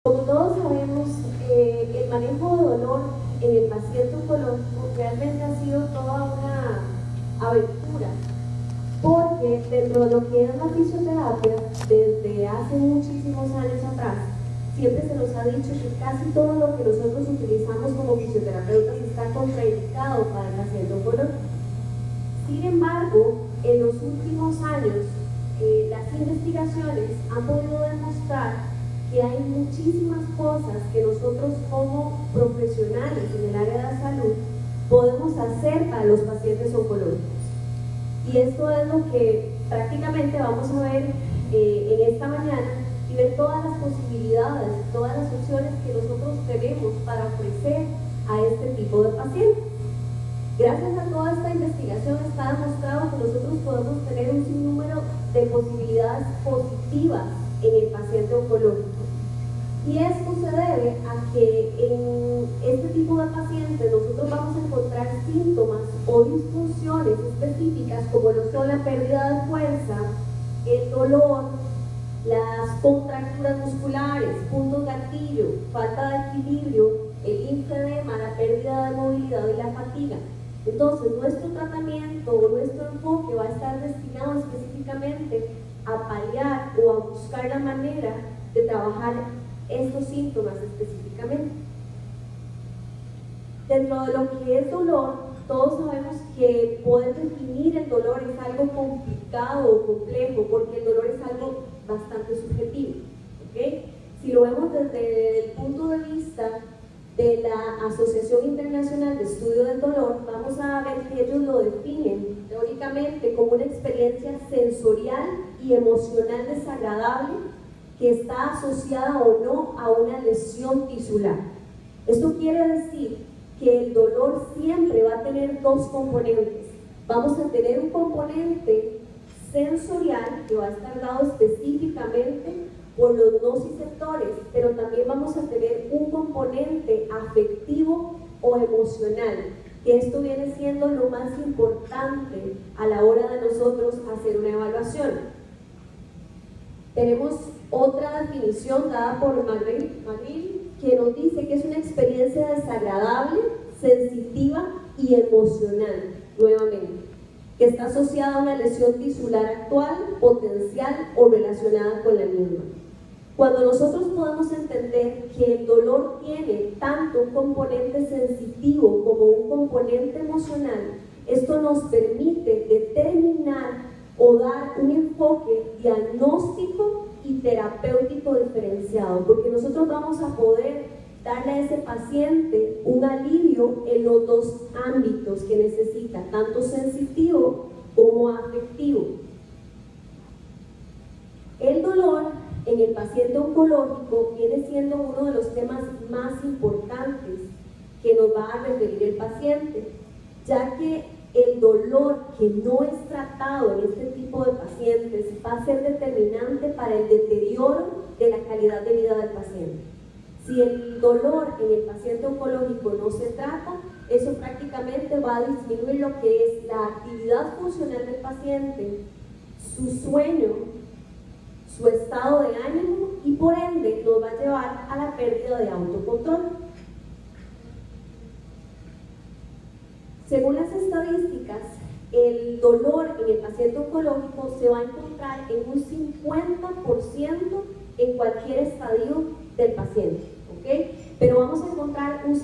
Como todos sabemos, el manejo de dolor en el paciente oncológico realmente ha sido toda una aventura, porque dentro de lo que es la fisioterapia, desde hace muchísimos años atrás, siempre se nos ha dicho que casi todo lo que nosotros utilizamos como fisioterapeutas está contraindicado para el paciente oncológico. Sin embargo, en los últimos años, las investigaciones han podido demostrar que hay muchísimas cosas que nosotros como profesionales en el área de la salud podemos hacer para los pacientes oncológicos. Y esto es lo que prácticamente vamos a ver en esta mañana, y ver todas las posibilidades, todas las opciones que nosotros tenemos para ofrecer a este tipo de pacientes. Gracias a toda esta investigación está demostrado que nosotros podemos tener un sinnúmero de posibilidades positivas en el paciente oncológico. Y esto se debe a que en este tipo de pacientes nosotros vamos a encontrar síntomas o disfunciones específicas como lo son la pérdida de fuerza, el dolor, las contracturas musculares, puntos gatillo, falta de equilibrio, el linfedema, la pérdida de movilidad y la fatiga. Entonces, nuestro tratamiento o nuestro enfoque va a estar destinado específicamente a paliar o a buscar la manera de trabajar estos síntomas específicamente. Dentro de lo que es dolor, todos sabemos que poder definir el dolor es algo complicado o complejo, porque el dolor es algo bastante subjetivo, ¿okay? Si lo vemos desde el punto de vista de la Asociación Internacional de Estudio del Dolor, vamos a ver que ellos lo definen teóricamente como una experiencia sensorial y emocional desagradable que está asociada o no a una lesión tisular. Esto quiere decir que el dolor siempre va a tener dos componentes. Vamos a tener un componente sensorial que va a estar dado específicamente por los nociceptores, pero también vamos a tener un componente afectivo o emocional, que esto viene siendo lo más importante a la hora de nosotros hacer una evaluación. Tenemos otra definición dada por McGill, que nos dice que es una experiencia desagradable, sensitiva y emocional, nuevamente, que está asociada a una lesión tisular actual, potencial o relacionada con la misma. Cuando nosotros podemos entender que el dolor tiene tanto un componente sensitivo como un componente emocional, esto nos permite determinar o dar un enfoque diagnóstico y terapéutico diferenciado, porque nosotros vamos a poder darle a ese paciente un alivio en los dos ámbitos que necesita, tanto sensitivo como afectivo. El dolor en el paciente oncológico viene siendo uno de los temas más importantes que nos va a referir el paciente, ya que el dolor que no es tratado en este tipo de pacientes va a ser determinante para el deterioro de la calidad de vida del paciente. Si el dolor en el paciente oncológico no se trata, eso prácticamente va a disminuir lo que es la actividad funcional del paciente, su sueño, su estado de ánimo, y por ende nos va a llevar a la pérdida de autocontrol. Según las estadísticas, el dolor en el paciente oncológico se va a encontrar en un 50% en cualquier estadio del paciente, ¿ok? Pero vamos a encontrar un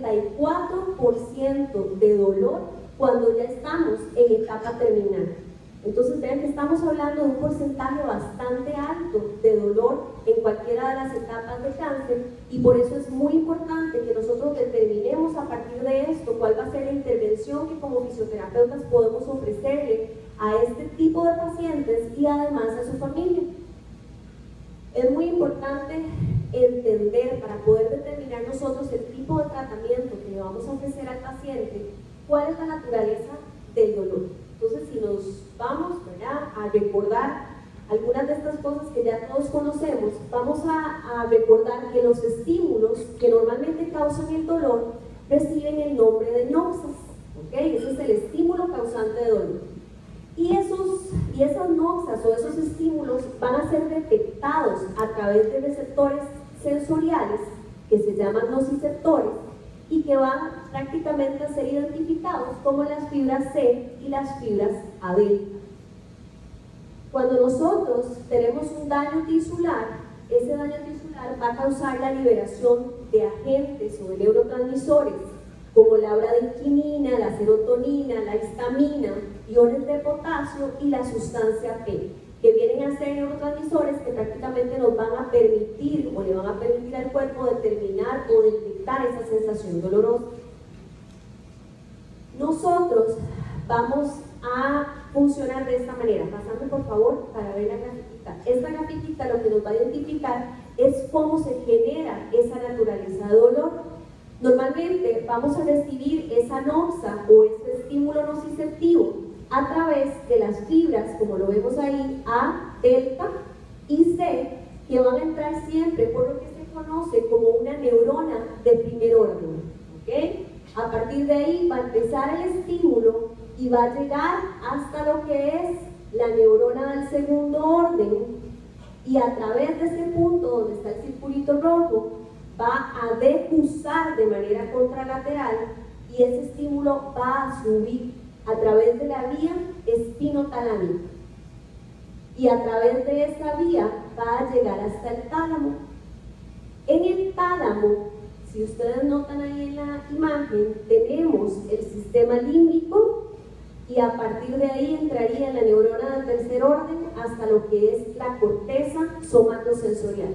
74% de dolor cuando ya estamos en etapa terminal. Entonces vean que estamos hablando de un porcentaje bastante alto de dolor en cualquiera de las etapas de cáncer, y por eso es muy importante que nosotros determinemos a partir de esto cuál va a ser la intervención que como fisioterapeutas podemos ofrecerle a este tipo de pacientes y además a su familia. Es muy importante entender, para poder determinar nosotros el tipo de tratamiento que le vamos a ofrecer al paciente, cuál es la naturaleza del dolor. Entonces, si nos vamos, ¿verdad?, a recordar algunas de estas cosas que ya todos conocemos, vamos a recordar que los estímulos que normalmente causan el dolor reciben el nombre de noxas, ¿ok? Ese es el estímulo causante de dolor. Y esas noxas o esos estímulos van a ser detectados a través de receptores sensoriales que se llaman nociceptores y que van prácticamente a ser identificados como las fibras C y las fibras A delta. Cuando nosotros tenemos un daño tisular, ese daño tisular va a causar la liberación de agentes o de neurotransmisores como la bradykinin, la serotonina, la histamina, iones de potasio y la sustancia P, que vienen a ser neurotransmisores que prácticamente nos van a permitir o le van a permitir al cuerpo determinar o detectar esa sensación dolorosa. Nosotros vamos a funcionar de esta manera. Pasando por favor para ver la grafiquita. Esta grafiquita lo que nos va a identificar es cómo se genera esa naturaleza de dolor. Normalmente vamos a recibir esa noxa o ese estímulo nociceptivo a través de las fibras, como lo vemos ahí, A, delta y C, que van a entrar siempre por lo que se conoce como una neurona de primer orden. ¿Okay? A partir de ahí va a empezar el estímulo y va a llegar hasta lo que es la neurona del segundo orden, y a través de ese punto donde está el circulito rojo va a defusar de manera contralateral y ese estímulo va a subir a través de la vía espinotalámica y a través de esa vía va a llegar hasta el tálamo. En el tálamo, si ustedes notan ahí en la imagen, tenemos el sistema límbico y a partir de ahí entraría la neurona del tercer orden hasta lo que es la corteza somatosensorial.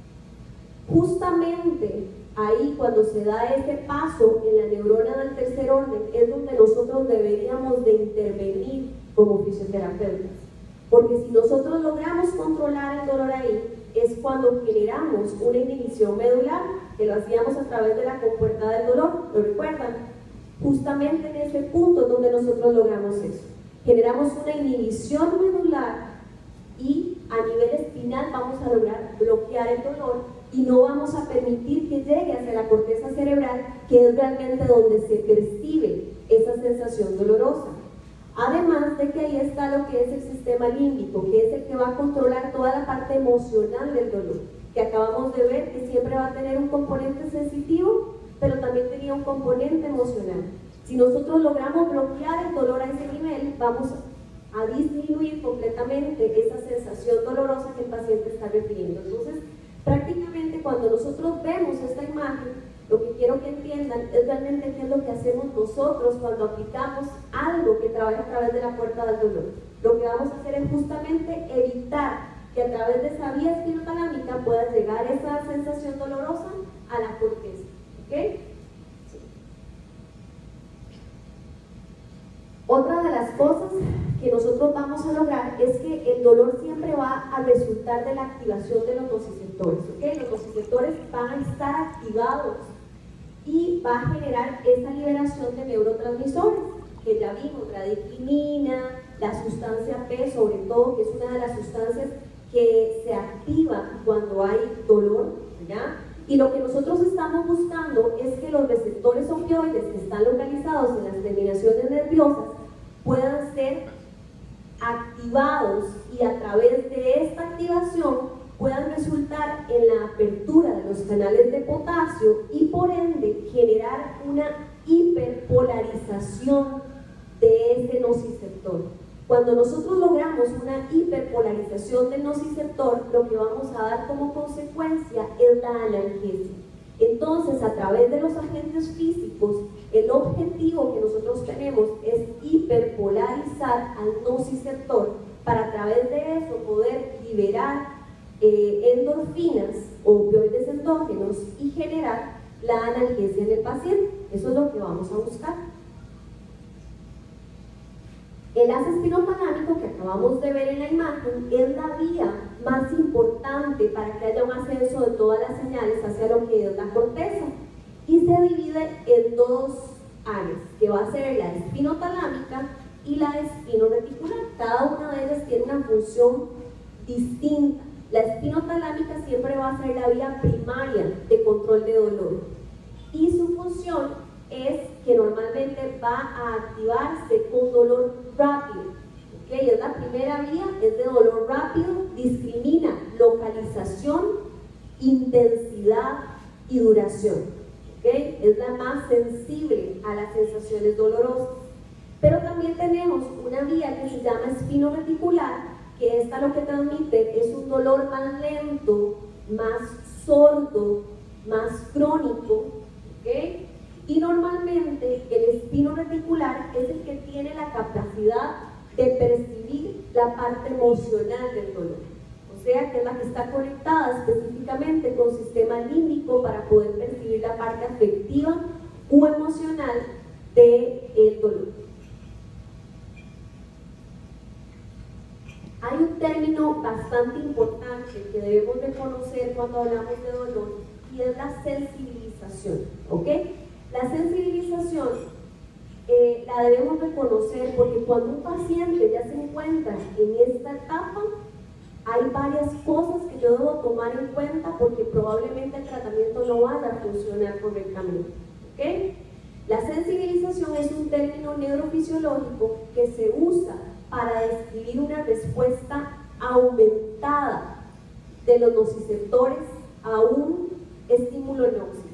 Justamente ahí, cuando se da ese paso en la neurona del tercer orden, es donde nosotros deberíamos de intervenir como fisioterapeutas, porque si nosotros logramos controlar el dolor ahí, es cuando generamos una inhibición medular, que lo hacíamos a través de la compuerta del dolor, ¿lo recuerdan? Justamente en ese punto es donde nosotros logramos eso. Generamos una inhibición medular y a nivel espinal vamos a lograr bloquear el dolor y no vamos a permitir que llegue hacia la corteza cerebral, que es realmente donde se percibe esa sensación dolorosa. Además de que ahí está lo que es el sistema límbico, que es el que va a controlar toda la parte emocional del dolor, que acabamos de ver que siempre va a tener un componente sensitivo, pero también tenía un componente emocional. Si nosotros logramos bloquear el dolor a ese nivel, vamos a disminuir completamente esa sensación dolorosa que el paciente está refiriendo. Entonces, prácticamente cuando nosotros vemos esta imagen, lo que quiero que entiendan es realmente qué es lo que hacemos nosotros cuando aplicamos algo que trabaja a través de la puerta del dolor. Lo que vamos a hacer es justamente evitar que a través de esa vía espinotalámica pueda llegar esa sensación dolorosa a la corteza. ¿Okay? Sí. Otra de las cosas que nosotros vamos a lograr es que el dolor siempre va a resultar de la activación de los nociceptores. ¿Okay? Los nociceptores van a estar activados y va a generar esa liberación de neurotransmisores, que ya vimos, la bradykinin, la sustancia P sobre todo, que es una de las sustancias que se activa cuando hay dolor, ¿ya? Y lo que nosotros estamos buscando es que los receptores opioides que están localizados en las terminaciones nerviosas puedan ser activados y a través de esta activación puedan resultar en la apertura de los canales de potasio y por ende generar una hiperpolarización de ese nociceptor. Cuando nosotros logramos una hiperpolarización del nociceptor, lo que vamos a dar como consecuencia es la analgesia. Entonces, a través de los agentes físicos, el objetivo que nosotros tenemos es hiperpolarizar al nociceptor para a través de eso poder liberar endorfinas o opioides endógenos y generar la analgesia en el paciente. Eso es lo que vamos a buscar. El haz espinotalámico que acabamos de ver en la imagen es la vía más importante para que haya un ascenso de todas las señales hacia lo que es la corteza y se divide en dos áreas, que va a ser la espinotalámica y la espinoreticular. Cada una de ellas tiene una función distinta. La espinotalámica siempre va a ser la vía primaria de control de dolor y su función es que normalmente va a activarse con dolor rápido. ¿Okay? Es la primera vía, es de dolor rápido, discrimina localización intensidad y duración. ¿Okay? Es la más sensible a las sensaciones dolorosas. Pero también tenemos una vía que se llama espino-reticular, que esta lo que transmite es un dolor más lento, más sordo, más crónico. ¿Okay? Y normalmente el espino-reticular es el que tiene la capacidad de percibir la parte emocional del dolor. O sea, que es la que está conectada específicamente con el sistema límbico para poder percibir la parte afectiva o emocional del dolor. Hay un término bastante importante que debemos de conocer cuando hablamos de dolor y es la sensibilización. ¿Ok? La sensibilización la debemos de conocer porque cuando un paciente ya se encuentra en esta etapa, hay varias cosas que yo debo tomar en cuenta porque probablemente el tratamiento no vaya a funcionar correctamente. ¿Okay? La sensibilización es un término neurofisiológico que se usa para describir una respuesta aumentada de los nociceptores a un estímulo nóxico.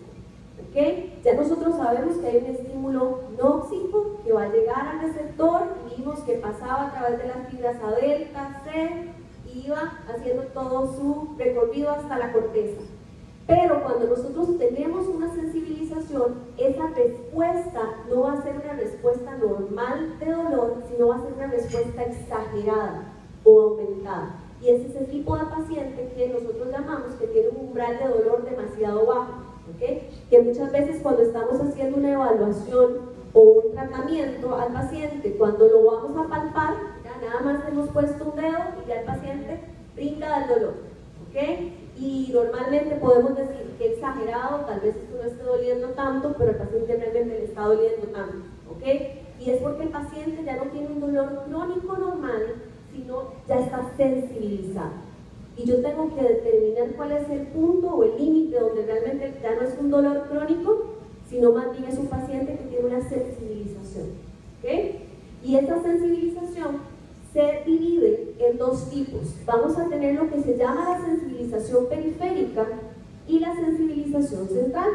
¿Okay? Ya nosotros sabemos que hay un estímulo nóxico que va a llegar al receptor y vimos que pasaba a través de las fibras A delta, C, iba haciendo todo su recorrido hasta la corteza. Pero cuando nosotros tenemos una sensibilización, esa respuesta no va a ser una respuesta normal de dolor, sino va a ser una respuesta exagerada o aumentada. Y ese es el tipo de paciente que nosotros llamamos que tiene un umbral de dolor demasiado bajo. ¿Okay? Que muchas veces cuando estamos haciendo una evaluación o un tratamiento al paciente, cuando lo vamos a palpar, nada más hemos puesto un dedo y ya el paciente brinca del dolor. ¿Okay? Y normalmente podemos decir que exagerado, tal vez esto no esté doliendo tanto, pero al paciente realmente le está doliendo tanto. ¿Okay? Y es porque el paciente ya no tiene un dolor crónico normal, sino ya está sensibilizado. Y yo tengo que determinar cuál es el punto o el límite donde realmente ya no es un dolor crónico, sino más bien es un paciente que tiene una sensibilización. ¿Okay? Y esta sensibilización se divide en dos tipos. Vamos a tener lo que se llama la sensibilización periférica y la sensibilización central.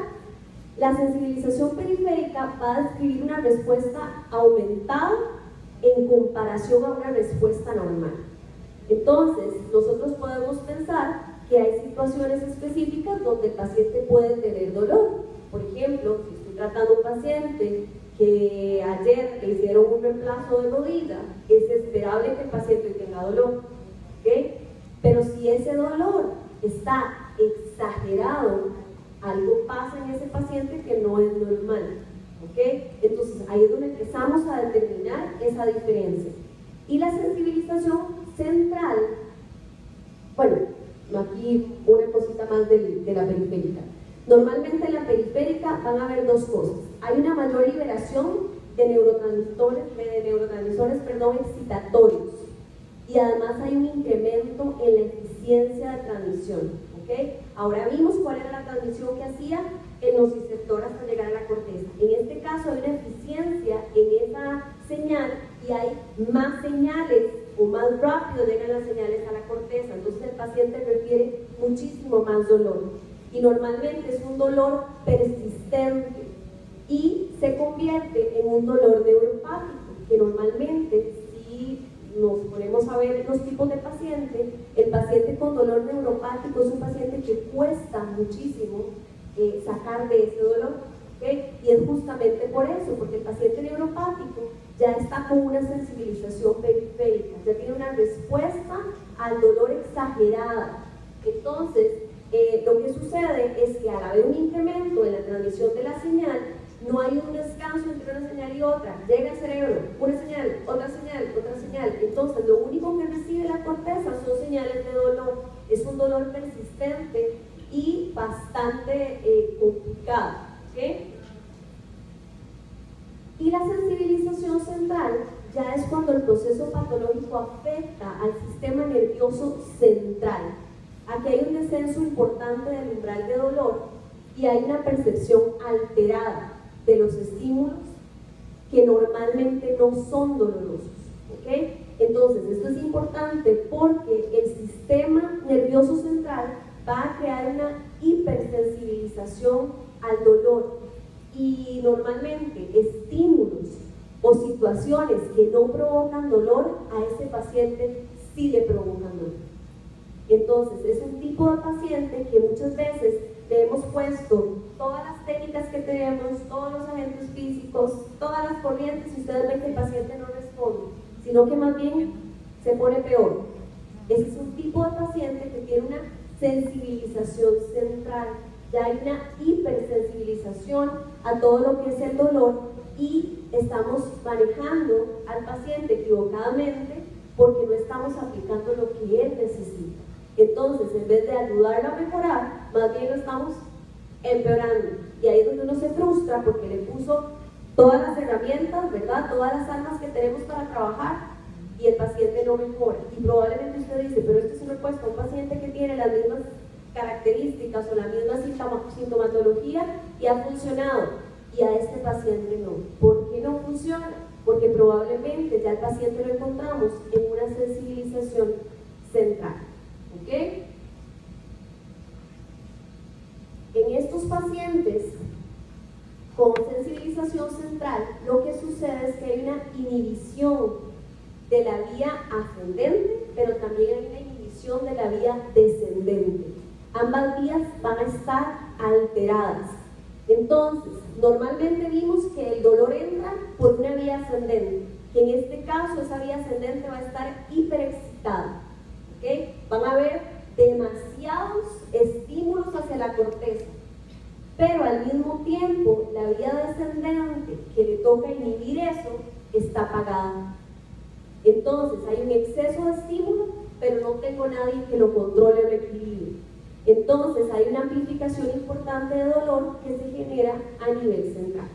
La sensibilización periférica va a describir una respuesta aumentada en comparación a una respuesta normal. Entonces, nosotros podemos pensar que hay situaciones específicas donde el paciente puede tener dolor. Por ejemplo, si estoy tratando a un paciente que ayer le hicieron un reemplazo de rodilla, es esperable que el paciente tenga dolor. ¿Okay? Pero si ese dolor está exagerado, algo pasa en ese paciente que no es normal. ¿Okay? Entonces, ahí es donde empezamos a determinar esa diferencia. Y la sensibilización central, bueno, aquí una cosita más de la periférica. Normalmente en la periférica van a haber dos cosas. Hay una mayor liberación de neurotransmisores excitatorios y además hay un incremento en la eficiencia de transmisión. ¿Okay? Ahora vimos cuál era la transmisión que hacía el nociceptor hasta llegar a la corteza. En este caso hay una eficiencia en esa señal y hay más señales o más rápido llegan las señales a la corteza, entonces el paciente refiere muchísimo más dolor y normalmente es un dolor persistente y se convierte en un dolor neuropático, que normalmente si nos ponemos a ver los tipos de paciente, el paciente con dolor neuropático es un paciente que cuesta muchísimo sacar de ese dolor. ¿Okay? Y es justamente por eso, porque el paciente neuropático ya está con una sensibilización periférica, ya tiene una respuesta al dolor exagerada. Entonces, lo que sucede es que al haber un incremento en la transmisión de la señal, no hay un descanso entre una señal y otra, llega al cerebro, una señal, otra señal, otra señal. Entonces, lo único que recibe la corteza son señales de dolor, es un dolor persistente y bastante complicado. ¿Okay? Y la sensibilización central ya es cuando el proceso patológico afecta al sistema nervioso central. Aquí hay un descenso importante del umbral de dolor y hay una percepción alterada de los estímulos que normalmente no son dolorosos. ¿Okay? Entonces, esto es importante porque el sistema nervioso central va a crear una hipersensibilización al dolor, y normalmente estímulos o situaciones que no provocan dolor, a ese paciente sí le provocan dolor. Entonces es un tipo de paciente que muchas veces le hemos puesto todas las técnicas que tenemos, todos los agentes físicos, todas las corrientes, y ustedes ven que el paciente no responde, sino que más bien se pone peor. Ese es un tipo de paciente que tiene una sensibilización central, ya hay una hipersensibilización a todo lo que es el dolor, y estamos manejando al paciente equivocadamente porque no estamos aplicando lo que él necesita. Entonces, en vez de ayudarlo a mejorar, más bien lo estamos empeorando, y ahí es donde uno se frustra porque le puso todas las herramientas, ¿verdad? Todas las armas que tenemos para trabajar, y el paciente no mejora. Y probablemente usted dice, pero esto se lo he puesto a un paciente que tiene las mismas características o la misma sintomatología y ha funcionado, y a este paciente no. ¿Por qué no funciona? Porque probablemente ya el paciente lo encontramos en una sensibilización central. ¿Ok? En estos pacientes con sensibilización central, lo que sucede es que hay una inhibición de la vía ascendente, pero también hay una inhibición de la vía descendente. Ambas vías van a estar alteradas. Entonces, normalmente vimos que el dolor entra por una vía ascendente, que en este caso esa vía ascendente va a estar hiperexcitada. ¿Okay? Van a haber demasiados estímulos hacia la corteza, pero al mismo tiempo la vía descendente que le toca inhibir eso está apagada. Entonces hay un exceso de estímulo, pero no tengo nadie que lo controle o lo equilibre. Entonces hay una amplificación importante de dolor que se genera a nivel central.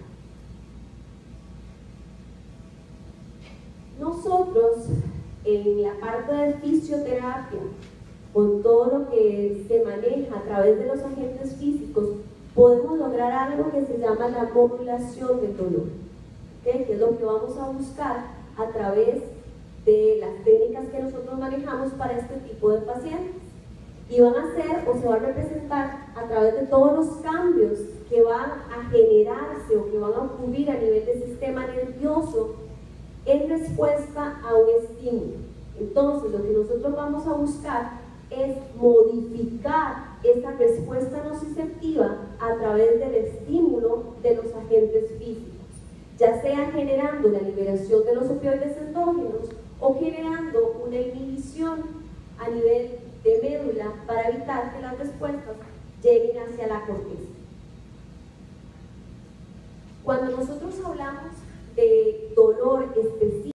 Nosotros, en la parte de fisioterapia, con todo lo que se maneja a través de los agentes físicos, podemos lograr algo que se llama la modulación del dolor, ¿okay? Que es lo que vamos a buscar a través de las técnicas que nosotros manejamos para este tipo de pacientes, y van a ser o se va a representar a través de todos los cambios que van a generarse o que van a ocurrir a nivel del sistema nervioso en respuesta a un estímulo. Entonces lo que nosotros vamos a buscar es modificar esa respuesta nociceptiva a través del estímulo de los agentes físicos, ya sea generando la liberación de los opioides endógenos o generando una inhibición a nivel de médula para evitar que las respuestas lleguen hacia la corteza. Cuando nosotros hablamos de dolor específico,